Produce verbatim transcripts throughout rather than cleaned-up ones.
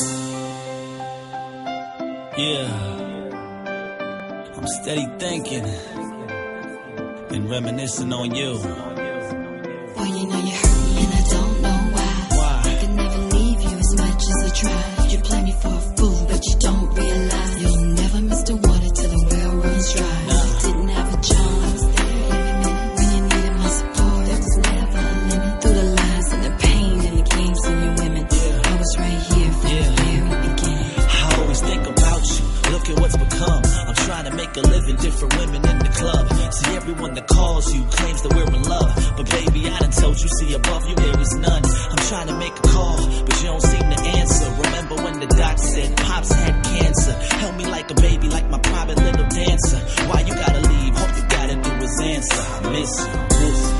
Yeah, I'm steady thinking and reminiscing on you. Boy, you know you hurt me and I don't know why. Why? I could never leave you as much as I try. You play me for a fool, but you don't realize you'll never miss the water till the well runs dry. Nah. You didn't have a job, I was there every minute when you needed my support. There was never a limit. Through the lies and the pain and the games and your women, Yeah. I was right here from Yeah. the very beginning. I always think about you, look at what's become. I'm trying to make a living, different women in the club. See, everyone that calls you claims that we're in love, but baby, I done told you, see, above you there is none. I'm trying to make a call, but you don't seem to answer. Remember when the doc said Pops had cancer? Held me like a baby, like my private little dancer. Why you gotta leave? All you gotta do is answer. I miss you, miss you.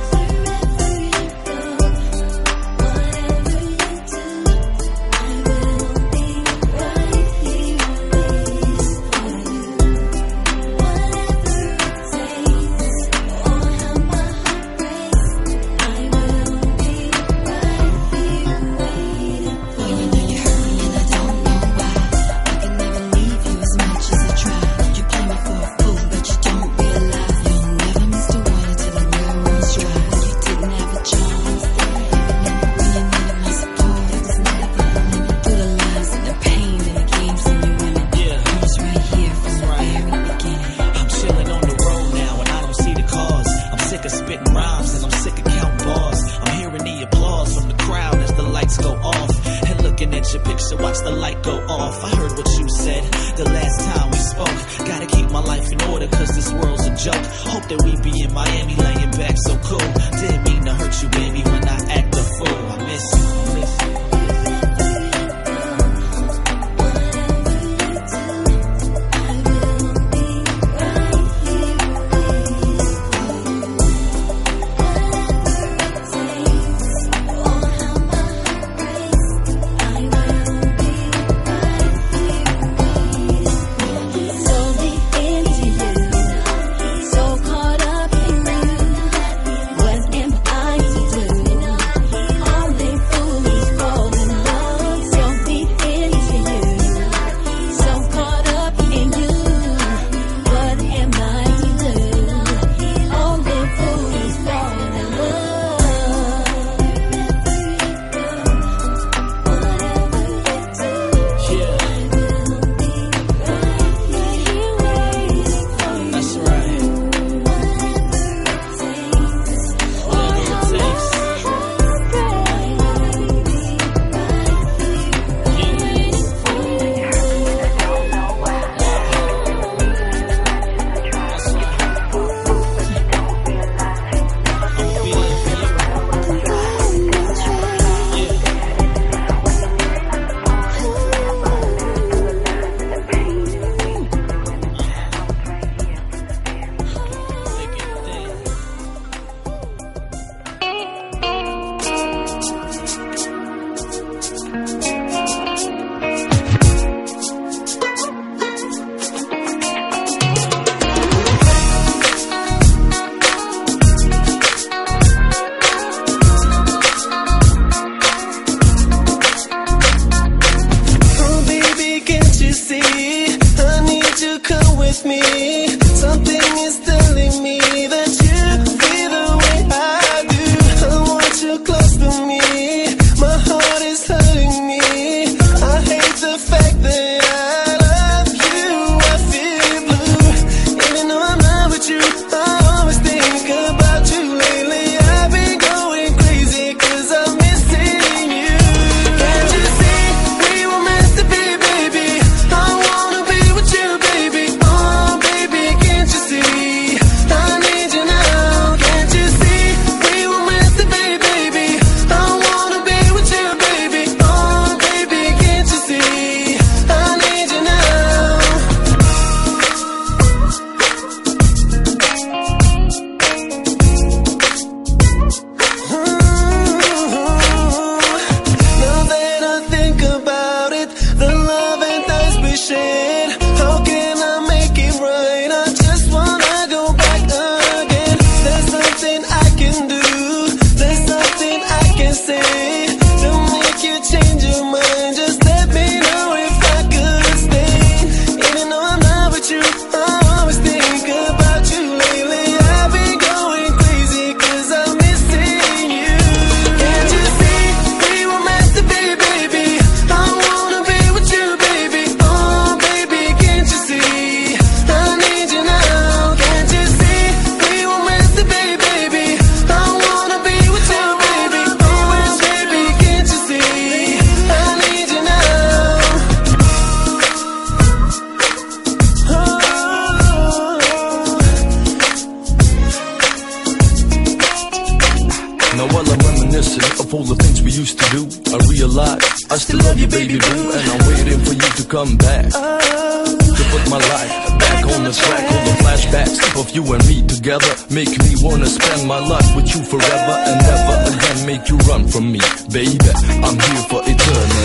Watch the light go off. I heard what you said the last time we spoke. Gotta keep my life in order, cause this world's a joke. Hope that we be in Miami laying back so cool. Didn't mean to hurt you, baby, when I act a fool. I miss you, I miss you. I need you. I still love you, baby boo, and I'm waiting for you to come back. To put my life back on the track. All the flashbacks of you and me together make me wanna spend my life with you forever and never again make you run from me, baby. I'm here for eternity.